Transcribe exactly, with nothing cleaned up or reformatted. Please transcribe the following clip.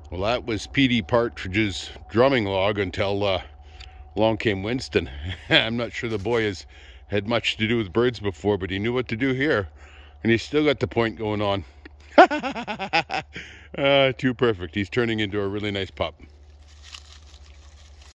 Well, that was Petey Partridge's drumming log until uh, along came Winston. I'm not sure the boy has had much to do with birds before, but he knew what to do here. And he's still got the point going on. uh, too perfect. He's turning into a really nice pup.